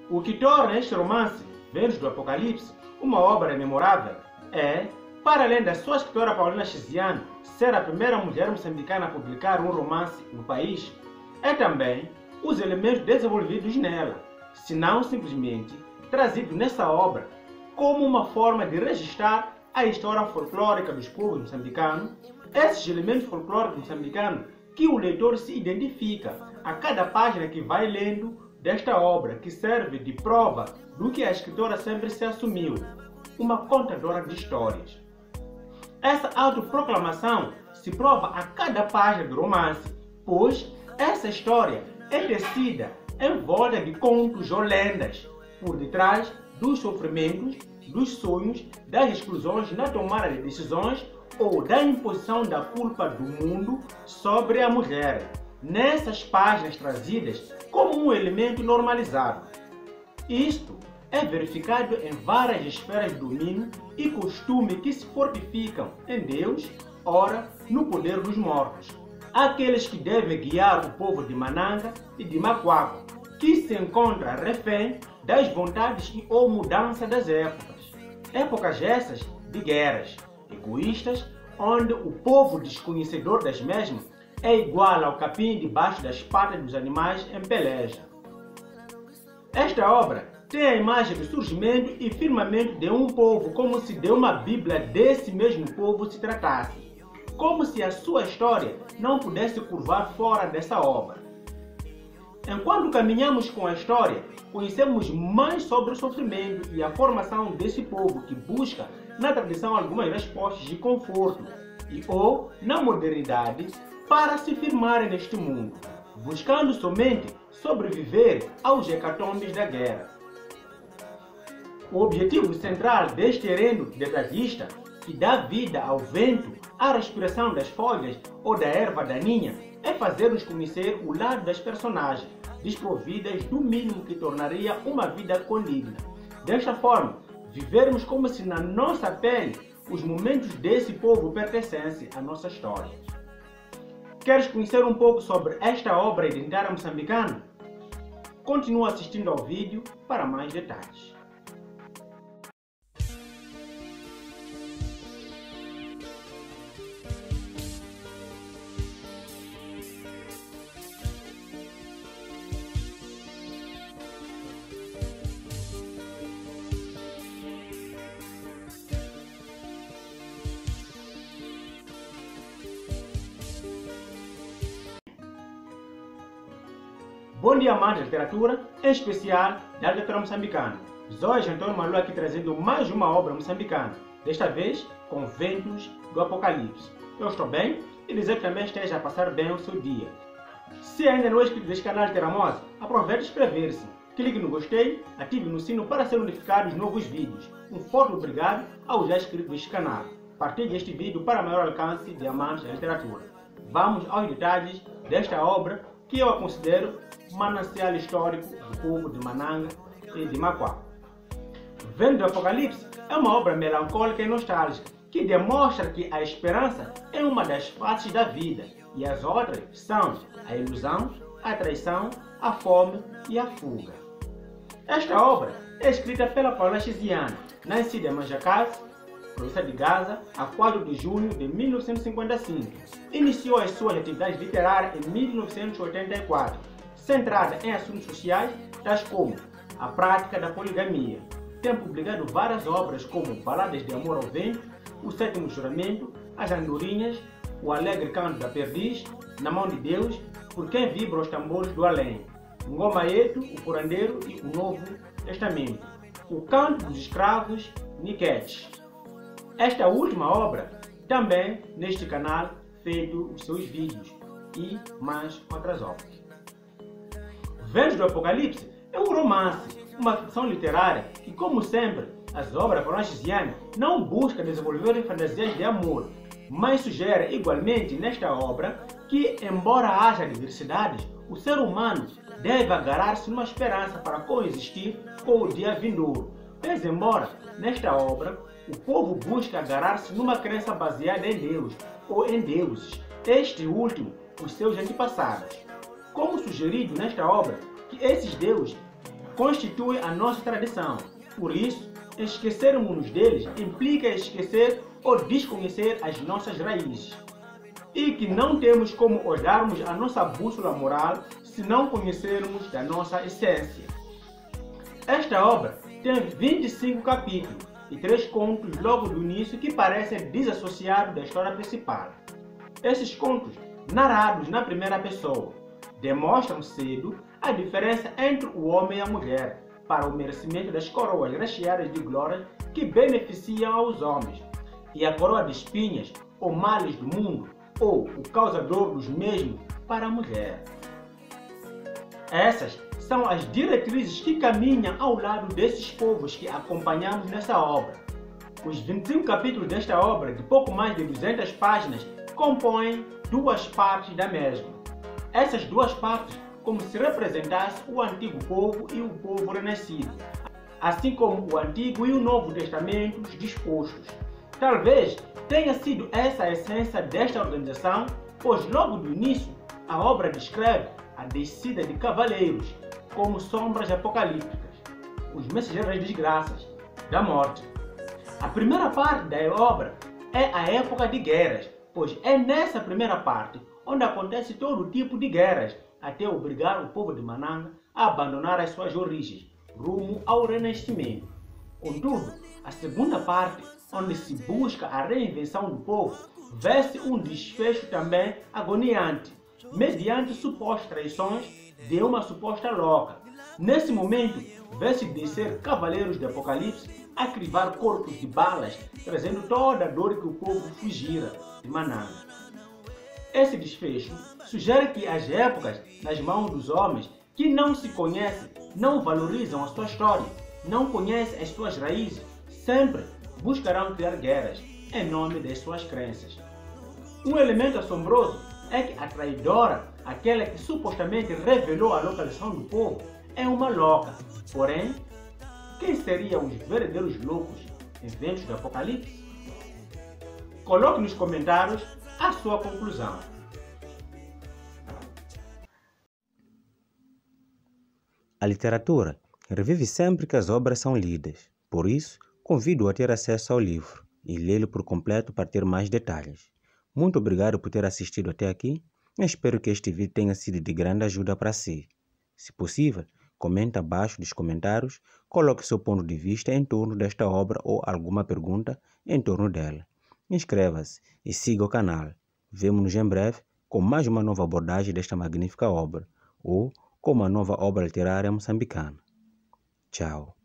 O que torna este romance, Ventos do Apocalipse, uma obra memorável é, para além da sua escritora Paulina Chiziane ser a primeira mulher moçambicana a publicar um romance no país, é também os elementos desenvolvidos nela, se não simplesmente trazidos nessa obra como uma forma de registrar a história folclórica dos povos moçambicanos, esses elementos folclóricos moçambicanos que o leitor se identifica a cada página que vai lendo desta obra, que serve de prova do que a escritora sempre se assumiu, uma contadora de histórias. Essa autoproclamação se prova a cada página do romance, pois essa história é tecida em volta de contos ou lendas, por detrás dos sofrimentos, dos sonhos, das exclusões na tomada de decisões ou da imposição da culpa do mundo sobre a mulher, nessas páginas trazidas como um elemento normalizado. Isto é verificado em várias esferas de domínio e costume que se fortificam em Deus, ora, no poder dos mortos. Aqueles que devem guiar o povo de Mananga e de Macuaco, que se encontra refém das vontades e ou mudança das épocas. Épocas essas de guerras egoístas, onde o povo desconhecedor das mesmas é igual ao capim debaixo das patas dos animais em peleja. Esta obra tem a imagem do surgimento e firmamento de um povo, como se de uma Bíblia desse mesmo povo se tratasse, como se a sua história não pudesse curvar fora dessa obra. Enquanto caminhamos com a história, conhecemos mais sobre o sofrimento e a formação desse povo que busca na tradição algumas respostas de conforto e ou na modernidade para se firmar neste mundo, buscando somente sobreviver aos hecatombes da guerra. O objetivo central deste herendo detadista, que dá vida ao vento, à respiração das folhas ou da erva daninha, é fazer-nos conhecer o lado das personagens, desprovidas do mínimo que tornaria uma vida condigna. Desta forma, vivermos como se na nossa pele os momentos desse povo pertencessem à nossa história. Queres conhecer um pouco sobre esta obra identitária moçambicana? Continua assistindo ao vídeo para mais detalhes. Bom dia, amantes da literatura, em especial da literatura moçambicana. Hoje Antônio Malu aqui trazendo mais uma obra moçambicana, desta vez com Ventos do Apocalipse. Eu estou bem e desejo que também esteja a passar bem o seu dia. Se ainda não é inscrito neste canal de Teramosa, aproveite e inscrever-se. Clique no gostei, ative no sino para ser notificado dos novos vídeos. Um forte obrigado aos já inscritos neste canal. Partilhe este vídeo para maior alcance de amantes da literatura. Vamos aos detalhes desta obra que eu a considero manancial histórico do povo de Mananga e de Macuaco. Ventos do Apocalipse é uma obra melancólica e nostálgica que demonstra que a esperança é uma das faces da vida e as outras são a ilusão, a traição, a fome e a fuga. Esta obra é escrita pela Paulina Chiziane, nascida em Manjacás, província de Gaza, a 4 de junho de 1955. Iniciou as suas atividades literárias em 1984, centrada em assuntos sociais, tais como a prática da poligamia. Tem publicado várias obras como Baladas de Amor ao Vento, O Sétimo Juramento, As Andorinhas, O Alegre Canto da Perdiz, Na Mão de Deus, Por Quem Vibra os Tambores do Além, Ngoma Eto, O Curandeiro e O Novo Testamento, O Canto dos Escravos, Niquete. Esta última obra também neste canal feito os seus vídeos e mais outras obras. Ventos do Apocalipse é um romance, uma ficção literária e, como sempre, as obras de Paulina Chiziane não buscam desenvolver fantasias de amor, mas sugere igualmente nesta obra que, embora haja diversidades, o ser humano deve agarrar-se numa esperança para coexistir com o dia vindouro. Mas, embora nesta obra o povo busca agarrar-se numa crença baseada em Deus ou em deuses, este último os seus antepassados. Como sugerido nesta obra, que esses deuses constituem a nossa tradição. Por isso, esquecermos deles implica esquecer ou desconhecer as nossas raízes. E que não temos como olharmos a nossa bússola moral se não conhecermos da nossa essência. Esta obra tem 25 capítulos e 3 contos logo do início que parecem desassociados da história principal. Esses contos, narrados na primeira pessoa, demonstram cedo a diferença entre o homem e a mulher para o merecimento das coroas recheadas de glórias que beneficiam aos homens, e a coroa de espinhas ou males do mundo, ou o causador dos mesmos, para a mulher. Essas são as diretrizes que caminham ao lado desses povos que acompanhamos nessa obra. Os 25 capítulos desta obra, de pouco mais de 200 páginas, compõem 2 partes da mesma. Essas 2 partes, como se representasse o antigo povo e o povo renascido, assim como o Antigo e o Novo Testamentos dispostos. Talvez tenha sido essa a essência desta organização, pois logo do início a obra descreve a descida de cavaleiros como sombras apocalípticas, os mensageiros das desgraças, da morte. A primeira parte da obra é a época de guerras, pois é nessa primeira parte onde acontece todo tipo de guerras, até obrigar o povo de Mananga a abandonar as suas origens, rumo ao renascimento. Contudo, a segunda parte, onde se busca a reinvenção do povo, vê-se um desfecho também agoniante, mediante supostas traições de uma suposta louca. Nesse momento, vê-se descer cavaleiros de Apocalipse a crivar corpos de balas, trazendo toda a dor que o povo fugira de Mananga. Esse desfecho sugere que as épocas nas mãos dos homens que não se conhecem, não valorizam a sua história, não conhecem as suas raízes, sempre buscarão criar guerras em nome das suas crenças. Um elemento assombroso é que a traidora, aquela que supostamente revelou a localização do povo, é uma louca. Porém, quem seriam os verdadeiros loucos eventos do Apocalipse? Coloque nos comentários a sua conclusão. A literatura revive sempre que as obras são lidas. Por isso, convido-o a ter acesso ao livro e lê-lo por completo para ter mais detalhes. Muito obrigado por ter assistido até aqui. Eu espero que este vídeo tenha sido de grande ajuda para si. Se possível, comente abaixo dos comentários, coloque seu ponto de vista em torno desta obra ou alguma pergunta em torno dela. Inscreva-se e siga o canal. Vemo-nos em breve com mais uma nova abordagem desta magnífica obra, ou com uma nova obra literária moçambicana. Tchau.